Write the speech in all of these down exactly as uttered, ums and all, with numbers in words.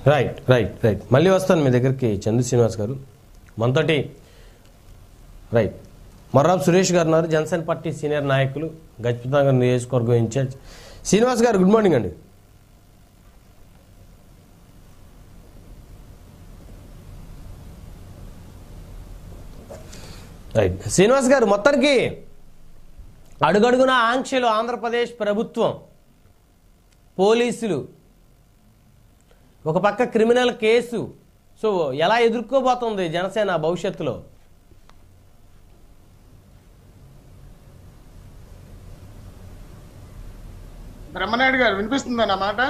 Right right right మళ్ళీ వస్తాను మీ దగ్గరికి చందు శ్రీనివాస్ గారు. మనతోటి రైట్ మర్రాబ్ సురేష్ గారు ఉన్నారు, జనసేన పార్టీ సీనియర్ నాయకులు, గజపతినగర్ నియోజకవర్గం ఇన్ఛార్జ్. శ్రీనివాస్ గారు గుడ్ మార్నింగ్ అండి. రైట్ శ్రీనివాస్ గారు, మొత్తానికి అడుగడుగున ఆంక్షలు ఆంధ్రప్రదేశ్ ప్రభుత్వం, పోలీసులు, ఒక పక్క క్రిమినల్ కేసు, సో ఎలా ఎదుర్కోబోతుంది జనసేన భవిష్యత్తులో? బ్రహ్మనాయుడు గారు వినిపిస్తుందా నా మాట?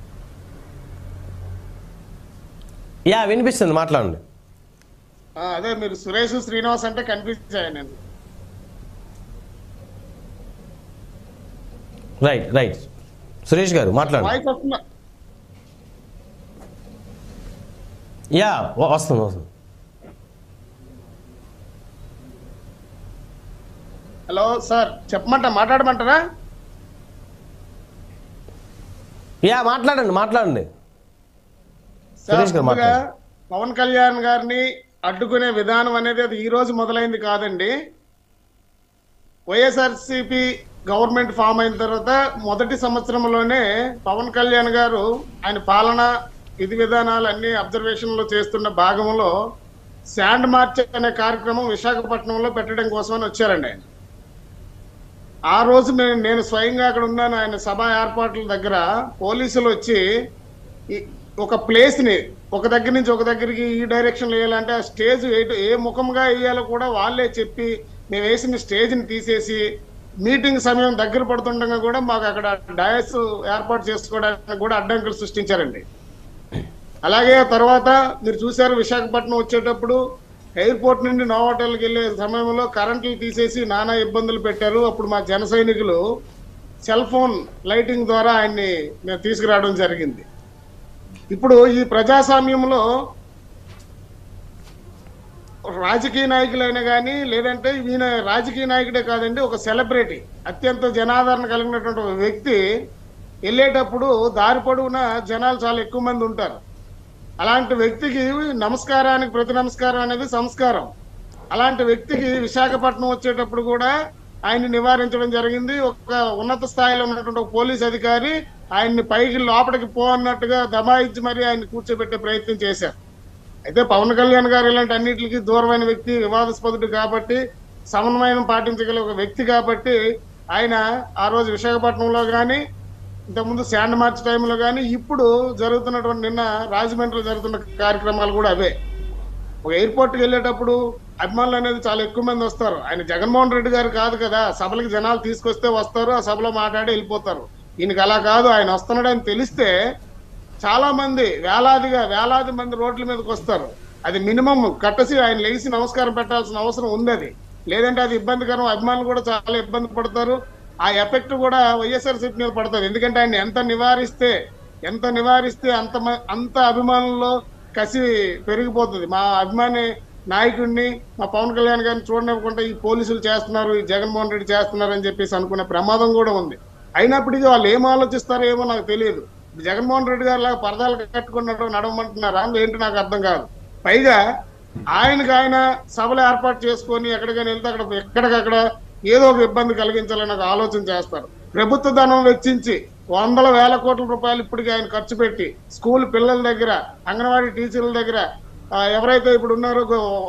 యా వినిపిస్తుంది, మాట్లాడండి. అదే మీరు సురేష్ శ్రీనివాస్ అంటే కన్ఫ్యూజ్ అయ్యాను నేను. రైట్ రైట్ సురేష్ గారు మాట్లాడండి. వాయిస్ వస్తుందా? యా వస్తుంది వస్తుంది. హలో సార్, చెప్పమంట మాట్లాడమంటారా? యా మాట్లాడండి మాట్లాడండి సార్, ముందుగా పవన్ కళ్యాణ్ గారిని అడ్డుకునే విధానం అనేది అది ఈ రోజు మొదలైంది కాదండి. వైఎస్ఆర్సీపీ గవర్నమెంట్ ఫామ్ అయిన తర్వాత మొదటి సంవత్సరంలోనే పవన్ కళ్యాణ్ గారు ఆయన పాలన విధి విధానాలు అన్ని అబ్జర్వేషన్ లో చేస్తున్న భాగంలో శాండ్ మార్చ్ అనే కార్యక్రమం విశాఖపట్నంలో పెట్టడం కోసమని వచ్చారండి ఆయన. ఆ రోజు నేను నేను స్వయంగా అక్కడ ఉన్నాను. ఆయన సభ ఏర్పాట్ల దగ్గర పోలీసులు వచ్చి ఒక ప్లేస్ ని ఒక దగ్గర నుంచి ఒక దగ్గరికి ఈ డైరెక్షన్ వేయాలంటే ఆ స్టేజ్ ఏ ముఖంగా వేయాలో కూడా వాళ్ళే చెప్పి మేము వేసిన స్టేజ్ ని తీసేసి మీటింగ్ సమయం దగ్గర పడుతుండగా కూడా మాకు అక్కడ డయాస్ ఏర్పాటు చేసుకోవడానికి కూడా అడ్డంకులు సృష్టించారండి. అలాగే తర్వాత మీరు చూశారు, విశాఖపట్నం వచ్చేటప్పుడు ఎయిర్పోర్ట్ నుండి నోవాటల్కి వెళ్ళే సమయంలో కరెంట్లు తీసేసి నానా ఇబ్బందులు పెట్టారు. అప్పుడు మా జన సైనికులు సెల్ ఫోన్ లైటింగ్ ద్వారా ఆయన్ని మేము తీసుకురావడం జరిగింది. ఇప్పుడు ఈ ప్రజాస్వామ్యంలో రాజకీయ నాయకులైనా కానీ, లేదంటే ఈయన రాజకీయ నాయకుడే కాదండి, ఒక సెలబ్రిటీ, అత్యంత జనాదరణ కలిగినటువంటి ఒక వ్యక్తి వెళ్ళేటప్పుడు దారి పొడవునా జనాలు చాలా ఎక్కువ మంది ఉంటారు. అలాంటి వ్యక్తికి నమస్కారానికి ప్రతి నమస్కారం అనేది సంస్కారం. అలాంటి వ్యక్తికి విశాఖపట్నం వచ్చేటప్పుడు కూడా ఆయన్ని నివారించడం జరిగింది. ఒక ఉన్నత స్థాయిలో ఉన్నటువంటి ఒక పోలీస్ అధికారి ఆయన్ని పైకి లోపలికి పో అన్నట్టుగా దబాయించి మరి ఆయన్ని కూర్చోబెట్టే ప్రయత్నం చేశారు. అయితే పవన్ కళ్యాణ్ గారు ఇలాంటి అన్నింటికి దూరమైన వ్యక్తి, వివాదాస్పదుడు కాబట్టి, సమన్వయం పాటించగల ఒక వ్యక్తి కాబట్టి ఆయన ఆ రోజు విశాఖపట్నంలో కానీ, ఇంతకుముందు శాండ్ మార్చ్ టైంలో కానీ, ఇప్పుడు జరుగుతున్నటువంటి నిన్న రాజమండ్రిలో జరుగుతున్న కార్యక్రమాలు కూడా అవే. ఒక ఎయిర్పోర్ట్కి వెళ్ళేటప్పుడు అభిమానులు అనేది చాలా ఎక్కువ మంది వస్తారు. ఆయన జగన్మోహన్ రెడ్డి గారు కాదు కదా, సభలకు జనాలు తీసుకొస్తే వస్తారు, ఆ సభలో మాట్లాడి వెళ్ళిపోతారు. ఈయనకి అలా కాదు, ఆయన వస్తున్నాడని తెలిస్తే చాలా మంది వేలాదిగా వేలాది మంది రోడ్ల మీదకి వస్తారు. అది మినిమం కట్టసి ఆయన లేచి నమస్కారం పెట్టాల్సిన అవసరం ఉంది. అది లేదంటే అది ఇబ్బందికరం, అభిమానులు కూడా చాలా ఇబ్బంది పడతారు. ఆ ఎఫెక్ట్ కూడా వైఎస్ఆర్సీపీ మీద పడుతుంది. ఎందుకంటే ఆయన ఎంత నివారిస్తే ఎంత నివారిస్తే అంత అంత అభిమానుల్లో కసి పెరిగిపోతుంది. మా అభిమాని నాయకుడిని, మా పవన్ కళ్యాణ్ గారిని చూడనివ్వకుండా ఈ పోలీసులు చేస్తున్నారు, ఈ జగన్మోహన్ రెడ్డి చేస్తున్నారు అని చెప్పేసి అనుకునే ప్రమాదం కూడా ఉంది. అయినప్పటికీ వాళ్ళు ఏం ఆలోచిస్తారో ఏమో నాకు తెలియదు. జగన్మోహన్ రెడ్డి గారు లాగా పరదాలు కట్టుకున్నట్టు నడవమంటున్నారా ఏంటి నాకు అర్థం కాదు. పైగా ఆయనకు ఆయన సభలు ఏర్పాటు చేసుకొని ఎక్కడికైనా వెళ్తే అక్కడ ఎక్కడికక్కడ ఏదో ఒక ఇబ్బంది కలిగించాలని ఒక ఆలోచన చేస్తారు. ప్రభుత్వ ధనం వెచ్చించి వందల వేల కోట్ల రూపాయలు ఇప్పటికీ ఆయన ఖర్చు పెట్టి స్కూల్ పిల్లల దగ్గర, అంగన్వాడీ టీచర్ల దగ్గర, ఎవరైతే ఇప్పుడు ఉన్నారో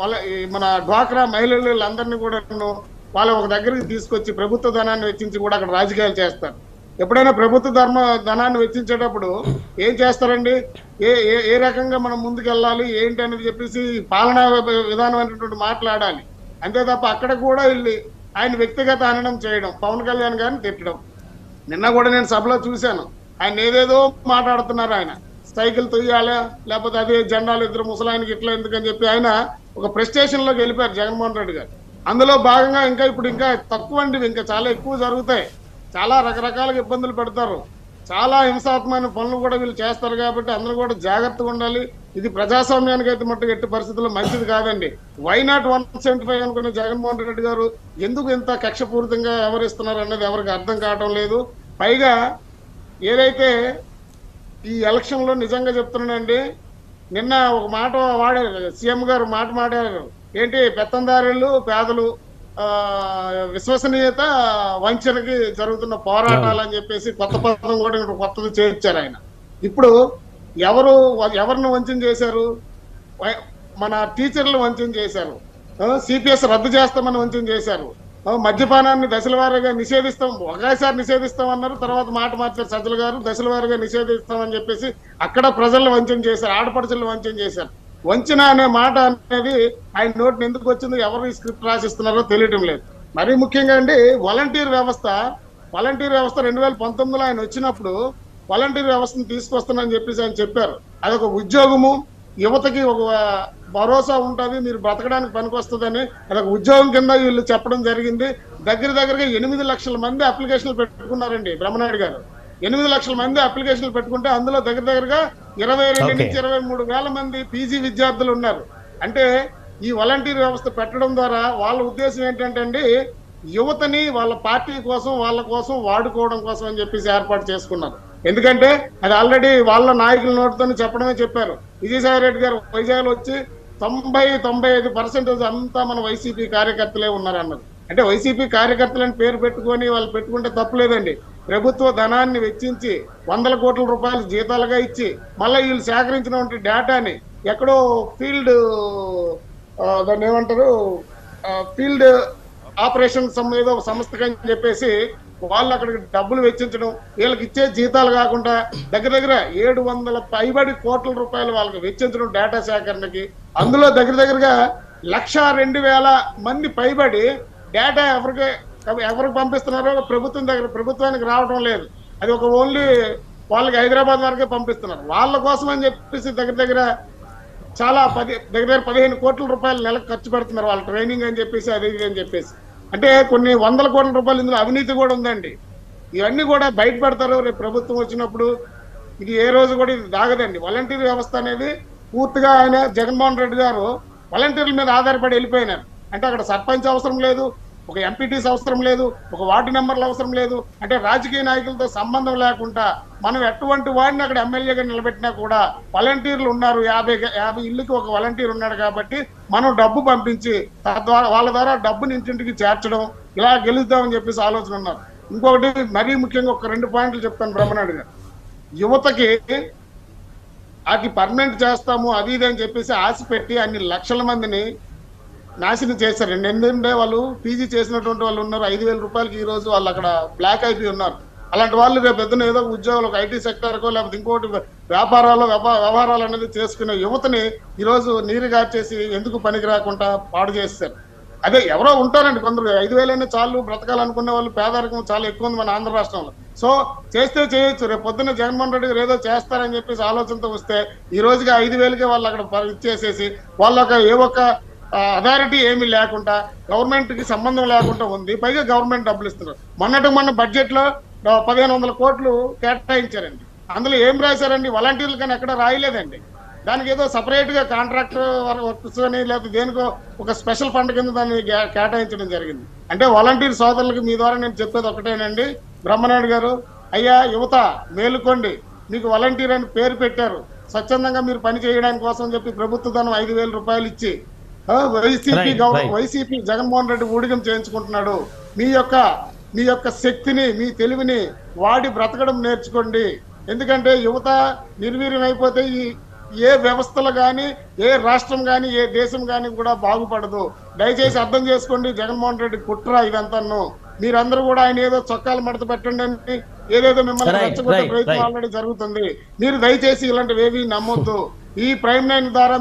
మన డ్వాక్రా మహిళలు వీళ్ళందరినీ కూడా వాళ్ళ ఒక దగ్గరికి తీసుకొచ్చి ప్రభుత్వ ధనాన్ని వెచ్చించి కూడా అక్కడ రాజకీయాలు చేస్తారు. ఎప్పుడైనా ప్రభుత్వ ధర్మ ధనాన్ని వెచ్చించేటప్పుడు ఏం చేస్తారండి, ఏ ఏ రకంగా మనం ముందుకు వెళ్ళాలి ఏంటి అనేది చెప్పేసి పాలనా విధానం అనేటువంటి మాట్లాడాలి. అంతే తప్ప అక్కడ కూడా వెళ్ళి ఆయన వ్యక్తిగత హననం చేయడం, పవన్ కళ్యాణ్ గారిని తిట్టడం. నిన్న కూడా నేను సభలో చూశాను, ఆయన ఏదేదో మాట్లాడుతున్నారు. ఆయన సైకిల్ తొయ్యాలా, లేకపోతే అదే జెండాలు ఇద్దరు ముసలాయనకి ఇట్లా ఎందుకని చెప్పి ఆయన ఒక ప్రెస్టేషన్ లోకి వెళ్ళిపోయారు జగన్మోహన్ రెడ్డి గారు. అందులో భాగంగా ఇంకా ఇప్పుడు ఇంకా తక్కువ అండి, ఇంకా చాలా ఎక్కువ జరుగుతాయి. చాలా రకరకాలుగా ఇబ్బందులు పెడతారు, చాలా హింసాత్మకమైన పనులు కూడా వీళ్ళు చేస్తారు. కాబట్టి అందరూ కూడా జాగ్రత్తగా ఉండాలి. ఇది ప్రజాస్వామ్యానికి అయితే మట్టుకు ఎట్టి పరిస్థితుల్లో మంచిది కాదండి. Why not one seventy five అనుకున్న జగన్మోహన్ రెడ్డి గారు ఎందుకు ఇంత కక్షపూరితంగా వ్యవహరిస్తున్నారు అన్నది ఎవరికి అర్థం కావటం లేదు. పైగా ఏదైతే ఈ ఎలక్షన్ లో నిజంగా చెప్తున్నానండి, నిన్న ఒక మాట వాడారు కదా, సీఎం గారు మాట మాట్లాడారు ఏంటి, పెత్తందారులు పేదలు ఆ విశ్వసనీయత వంచనకి జరుగుతున్న పోరాటాలు అని చెప్పేసి కొత్త పదం కూడా ఇక్కడ కొత్తది చేర్చారు ఆయన. ఇప్పుడు ఎవరు ఎవరిని వంచన చేశారు? మన టీచర్లు వంచన చేశారు, సిపిఎస్ రద్దు చేస్తామని వంచన చేశారు, మద్యపానాన్ని దశల వారీగా నిషేధిస్తాం, ఒకేసారి నిషేధిస్తాం అన్నారు, తర్వాత మాట మార్చారు సజ్జల గారు, దశల వారీగా నిషేధిస్తామని చెప్పేసి అక్కడ ప్రజలను వంచన చేశారు, ఆడపడుచులను వంచన చేశారు. వంచన అనే మాట అనేది ఆయన నోటిని ఎందుకు వచ్చిందో, ఎవరు ఈ స్క్రిప్ట్ రాసిస్తున్నారో తెలియటం లేదు. మరీ ముఖ్యంగా అండి, వాలంటీర్ వ్యవస్థ వాలంటీర్ వ్యవస్థ రెండు వేల పంతొమ్మిదిలో ఆయన వచ్చినప్పుడు వాలంటీర్ వ్యవస్థను తీసుకొస్తానని చెప్పేసి ఆయన చెప్పారు. అదొక ఉద్యోగము, యువతకి ఒక భరోసా ఉంటుంది, మీరు బ్రతకడానికి పనికొస్తుందని అదొక ఉద్యోగం కింద వీళ్ళు చెప్పడం జరిగింది. దగ్గర దగ్గరగా ఎనిమిది లక్షల మంది అప్లికేషన్లు పెట్టుకున్నారండి బ్రహ్మనాయుడు గారు. ఎనిమిది లక్షల మంది అప్లికేషన్లు పెట్టుకుంటే అందులో దగ్గర దగ్గరగా ఇరవై రెండు నుంచి ఇరవై మూడు వేల మంది పీజీ విద్యార్థులు ఉన్నారు. అంటే ఈ వాలంటీర్ వ్యవస్థ పెట్టడం ద్వారా వాళ్ళ ఉద్దేశం ఏంటంటే అండి, యువతని వాళ్ళ పార్టీ కోసం వాళ్ళ కోసం వాడుకోవడం కోసం అని చెప్పేసి ఏర్పాటు చేసుకున్నారు. ఎందుకంటే అది ఆల్రెడీ వాళ్ళ నాయకుల నోటితో చెప్పడమే చెప్పారు. విజయసాయి రెడ్డి గారు వైజాగ్లో వచ్చి తొంభై తొంభై ఐదు పర్సెంటేజ్ అంతా మన వైసీపీ కార్యకర్తలే ఉన్నారు అన్నారు. అంటే వైసీపీ కార్యకర్తలని పేరు పెట్టుకొని వాళ్ళు పెట్టుకుంటే తప్పులేదండి. ప్రభుత్వ ధనాన్ని వెచ్చించి వందల కోట్ల రూపాయలు జీతాలుగా ఇచ్చి మళ్ళీ వీళ్ళు సేకరించినటువంటి డేటాని ఎక్కడో ఫీల్డ్ దాన్ని ఏమంటారు ఫీల్డ్ ఆపరేషన్ ఏదో సంస్థకి అని చెప్పేసి వాళ్ళు అక్కడికి డబ్బులు వెచ్చించడం, వీళ్ళకి ఇచ్చే జీతాలు కాకుండా దగ్గర దగ్గర ఏడు వందల పైబడి కోట్ల రూపాయలు వాళ్ళకి వెచ్చించడం డేటా సేకరణకి. అందులో దగ్గర దగ్గరగా లక్ష రెండు వేల మంది పైబడి డేటా ఎవరికి ఎవరికి పంపిస్తున్నారో ప్రభుత్వం దగ్గర ప్రభుత్వానికి రావడం లేదు. అది ఒక ఓన్లీ వాళ్ళకి హైదరాబాద్ వరకే పంపిస్తున్నారు. వాళ్ళ కోసం అని చెప్పేసి దగ్గర దగ్గర చాలా పది దగ్గర దగ్గర పదిహేను కోట్ల రూపాయలు నెలకు ఖర్చు పెడుతున్నారు వాళ్ళ ట్రైనింగ్ అని చెప్పేసి అది ఇది అని చెప్పేసి. అంటే కొన్ని వందల కోట్ల రూపాయలు ఇందులో అవినీతి కూడా ఉందండి. ఇవన్నీ కూడా బయట పెడతారు రేపు ప్రభుత్వం వచ్చినప్పుడు. ఇది ఏ రోజు కూడా ఇది దాగదండి. వాలంటీర్ వ్యవస్థ అనేది పూర్తిగా ఆయన జగన్మోహన్ రెడ్డి గారు వాలంటీర్ల మీద ఆధారపడి వెళ్ళిపోయినారు. అంటే అక్కడ సర్పంచ్ అవసరం లేదు, ఒక ఎంపీటీస్ అవసరం లేదు, ఒక వార్డు మెంబర్లు అవసరం లేదు. అంటే రాజకీయ నాయకులతో సంబంధం లేకుండా మనం ఎటువంటి వాడిని అక్కడ ఎమ్మెల్యేగా నిలబెట్టినా కూడా వాలంటీర్లు ఉన్నారు. యాభై యాభై ఇళ్ళకి ఒక వాలంటీర్ ఉన్నాడు కాబట్టి మనం డబ్బు పంపించి తద్వారా వాళ్ళ ద్వారా డబ్బుని ఇంటింటికి చేర్చడం, ఇలా గెలుద్దామని చెప్పేసి ఆలోచన ఉన్నారు. ఇంకొకటి మరీ ముఖ్యంగా ఒక రెండు పాయింట్లు చెప్తాను బ్రహ్మనాయుడు గారు. యువతకి అది పర్మనెంట్ చేస్తాము అది ఇది అని చెప్పేసి ఆశ పెట్టి అన్ని లక్షల మందిని నాశనం చేశారు. ఎందుకంటే వాళ్ళు పీజీ చేసినటువంటి వాళ్ళు ఉన్నారు, ఐదు వేల రూపాయలకి ఈ రోజు వాళ్ళు అక్కడ బ్లాక్ అయిపోయి ఉన్నారు. అలాంటి వాళ్ళు రేపు పెద్దన ఏదో ఉద్యోగాలు ఒక ఐటీ సెక్టర్కో లేకపోతే ఇంకోటి వ్యాపారాలు వ్యవహారాలు అనేది చేసుకునే యువతని ఈరోజు నీరు గార్చేసి ఎందుకు పనికి రాకుండా పాడు చేస్తారు. అదే ఎవరో ఉంటారండి కొందరు, ఐదు వేలైనా చాలు బ్రతకాలనుకునే వాళ్ళు, పేదరికం చాలా ఎక్కువ ఉంది మన ఆంధ్ర రాష్ట్రంలో. సో చేస్తే చేయొచ్చు, రేపు పొద్దున్న జగన్మోహన్ రెడ్డి గారు ఏదో చేస్తారని చెప్పేసి ఆలోచనతో వస్తే ఈ రోజుకి ఐదు వేలకే వాళ్ళు అక్కడ ఇచ్చేసేసి వాళ్ళొక ఏ ఒక్క అథారిటీ ఏమీ లేకుండా గవర్నమెంట్ కి సంబంధం లేకుండా ఉంది. పైగా గవర్నమెంట్ డబ్బులు ఇస్తున్నారు. మొన్నటి మొన్న బడ్జెట్ లో పదిహేను వందల కోట్లు కేటాయించారండి. అందులో ఏం రాశారండి? వాలంటీర్లు కానీ ఎక్కడ రాయలేదండి. దానికి ఏదో సపరేట్ గా కాంట్రాక్ట్ వర్క్స్ అని లేకపోతే దేనికో ఒక స్పెషల్ ఫండ్ కింద దాన్ని కేటాయించడం జరిగింది. అంటే వాలంటీర్ సోదరులకి మీ ద్వారా నేను చెప్పేది ఒకటేనండి బ్రహ్మనాయుడు గారు, అయ్యా యువత మేలుకోండి, మీకు వాలంటీర్ అని పేరు పెట్టారు, స్వచ్ఛందంగా మీరు పని చేయడానికి కోసం చెప్పి ప్రభుత్వ ధనం ఐదు వేల రూపాయలు ఇచ్చి వైసీపీ వైసీపీ జగన్మోహన్ రెడ్డి ఊడిగం చేయించుకుంటున్నాడు. మీ యొక్క మీ యొక్క శక్తిని మీ తెలివిని వాడి బ్రతకడం నేర్చుకోండి. ఎందుకంటే యువత నిర్వీర్యం అయిపోతే ఈ ఏ వ్యవస్థలు కానీ ఏ రాష్ట్రం కానీ ఏ దేశం కానీ కూడా బాగుపడదు. దయచేసి అర్థం చేసుకోండి, జగన్మోహన్ రెడ్డి కుట్ర ఇదంతాను. మీరందరూ కూడా ఆయన ఏదో చొక్కాలు మడత పెట్టండి అని ఏదేదో మిమ్మల్ని రెచ్చగొట్టే ప్రయత్నం ఆల్రెడీ జరుగుతుంది. మీరు దయచేసి ఇలాంటివి ఏవి నమ్మొద్దు. ఈ ప్రైమ్ నైన్ ద్వారా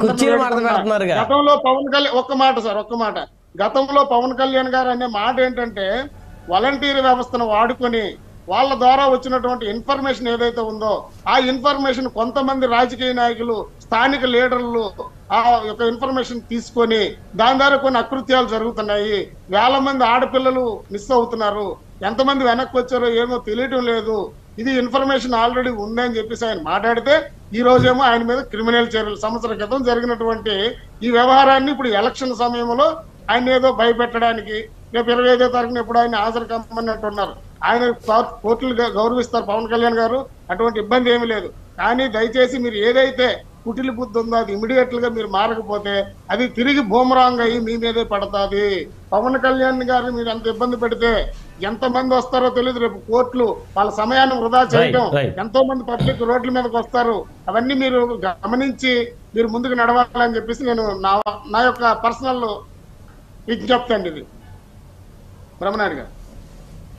గతంలో పవన్ కళ్యాణ్ ఒక్క మాట సార్ ఒక్క మాట గతంలో పవన్ కళ్యాణ్ గారు అనే మాట ఏంటంటే, వాలంటీర్ వ్యవస్థను వాడుకొని వాళ్ళ ద్వారా వచ్చినటువంటి ఇన్ఫర్మేషన్ ఏదైతే ఉందో ఆ ఇన్ఫర్మేషన్ కొంతమంది రాజకీయ నాయకులు స్థానిక లీడర్లు ఆ యొక్క ఇన్ఫర్మేషన్ తీసుకొని దాని ద్వారా కొన్ని అకృత్యాలు జరుగుతున్నాయి, వేల మంది ఆడపిల్లలు మిస్ అవుతున్నారు, ఎంతమంది వెనక్కి వచ్చారో ఏమో తెలియటం లేదు, ఇది ఇన్ఫర్మేషన్ ఆల్రెడీ ఉందని చెప్పేసి ఆయన మాట్లాడితే ఈ రోజేమో ఆయన మీద క్రిమినల్ చర్యలు. సంవత్సరం క్రితం జరిగినటువంటి ఈ వ్యవహారాన్ని ఇప్పుడు ఎలక్షన్ సమయంలో ఆయన ఏదో భయపెట్టడానికి రేపు ఇరవై ఐదో తారీఖున ఎప్పుడు ఆయన హాజరు కమ్మన్నట్టు ఉన్నారు. ఆయన కోర్టులు గౌరవిస్తారు పవన్ కళ్యాణ్ గారు, అటువంటి ఇబ్బంది ఏమీ లేదు. కానీ దయచేసి మీరు ఏదైతే కుటిలి బుద్ధి ఉందో అది ఇమీడియట్ గా మీరు మారకపోతే అది తిరిగి బూమరాంగ్ అయ్యి మీ మీదే పడుతుంది. పవన్ కళ్యాణ్ గారిని మీరు ఎంత ఇబ్బంది పెడితే ఎంత మంది వస్తారో తెలియదు. రేపు కోర్టులు వాళ్ళ సమయాన్ని వృధా చేయడం, ఎంతో మంది పబ్లిక్ రోడ్ల మీదకి వస్తారు. అవన్నీ మీరు గమనించి మీరు ముందుకు నడవాలని చెప్పేసి నేను నా నా యొక్క పర్సనల్ విజ్ఞప్తి అండి ఇది. బ్రహ్మనాయుడు గారు.